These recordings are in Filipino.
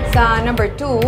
Sa number 2,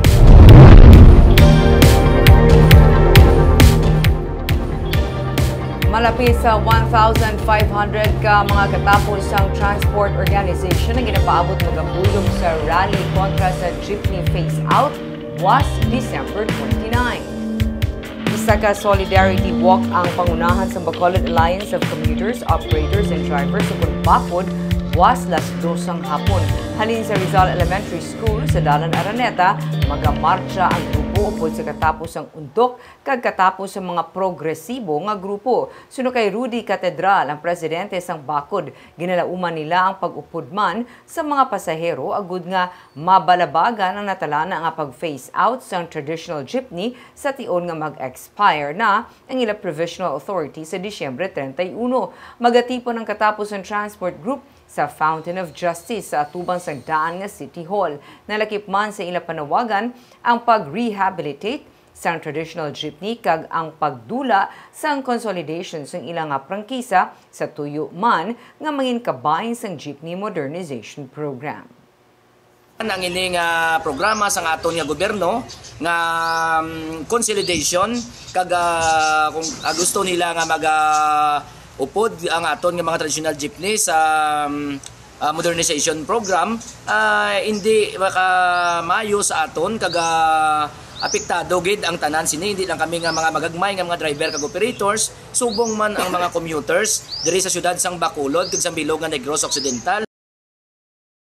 malapit sa 1,500 ka mga katapusang transport organization ang ginapaabot magabulong sa rally kontra sa jeepney phase-out was December 29. Isa ka solidarity walk ang pangunahan sa Bacolod Alliance of Commuters, Operators, and Drivers sa Pagpapod was las 2 ng hapon. Halin sa Rizal Elementary School sa Dalan Araneta, magamarcha ang grupo upod sa katapos ang undok kag katapos sa mga progresibo nga grupo. Suno kay Rudy Catedral, ang presidente sang Bacod, ginalauman nila ang pag-upod man sa mga pasahero agud nga mabalabagan ang natalana nga pag-phase out sang traditional jeepney sa tion nga mag-expire na ang ila provisional authority sa Disyembre 31. Magatipon ang katapos ang transport group sa Fountain of Justice sa atubang sa daan nga City Hall. Nalakip man sa ila panawagan ang pag-rehabilitate sang traditional jeepney kag ang pagdula sang consolidation sang ilang nga prangkisa sa tuyo man nga mangin kabahin sang jeepney modernization program. Ang ining programa sa aton nga gobyerno nga consolidation kag kung gusto nila nga upod ang aton nga mga traditional jeepney sa modernization program, hindi makamayo sa aton kag apektado gid ang tanan sini, hindi lang kami nga mga magagmay nga mga driver kag operators, subong man ang mga commuters diri sa syudad sang Bacolod kag sa bilog nga Negros Occidental.